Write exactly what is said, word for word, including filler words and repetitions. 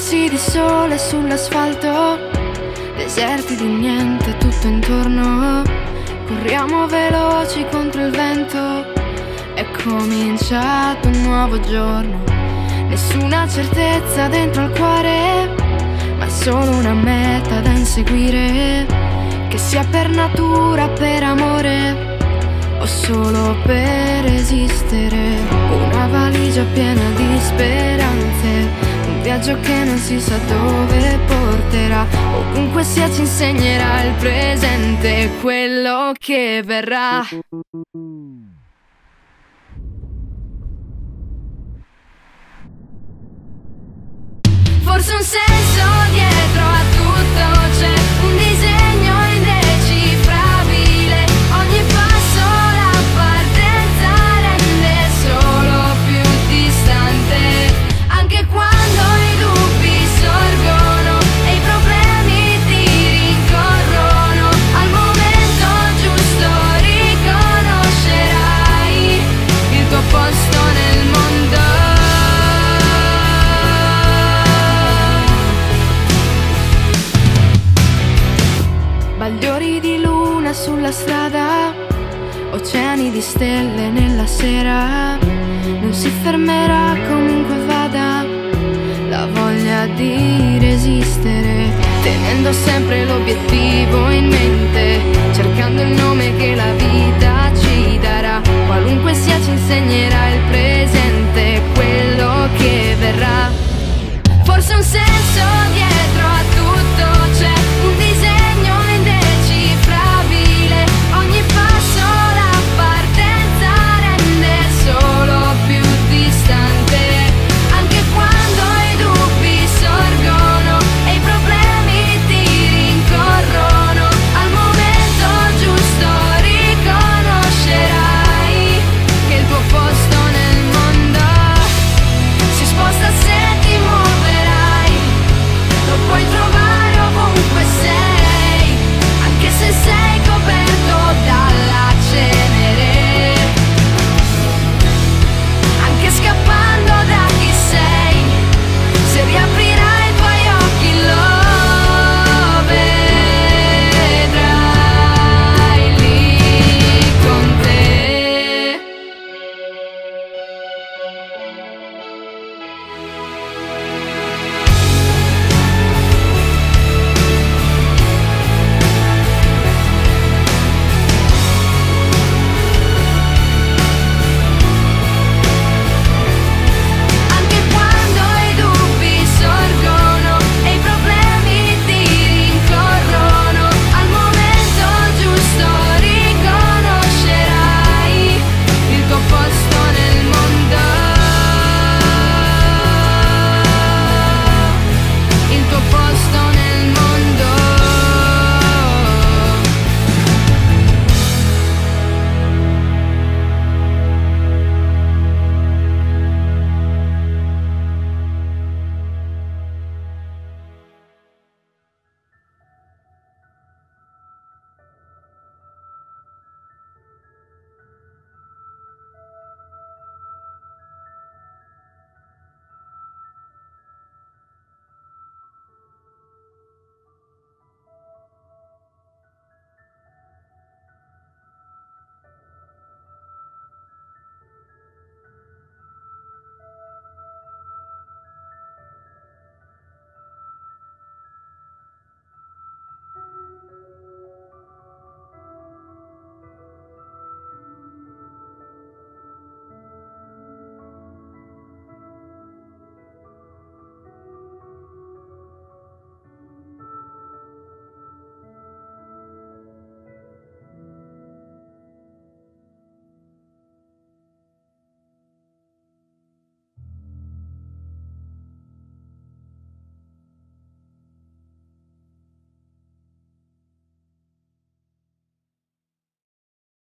riflessi di sole sull'asfalto, deserti di niente tutto intorno. Corriamo veloci contro il vento, è cominciato un nuovo giorno. Nessuna certezza dentro al cuore, ma solo una meta da inseguire, che sia per natura, per amore o solo per esistere. Una valigia piena di speranze, un viaggio che non si sa dove porterà. Ovunque sia ci insegnerà il presente e quello che verrà. Forse un senso dietro a tutto c'è, un disegno indecifrabile. Ogni passo la partenza rende solo più distante, anche quando i dubbi sorgono e i problemi ti rincorrono. Al momento giusto riconoscerai il tuo posto nel mondo. Bagliori di luna sulla strada, oceani di stelle nella sera. Non si fermerà comunque vada la voglia di resistere, tenendo sempre l'obiettivo in mente, cercando il nome che la vita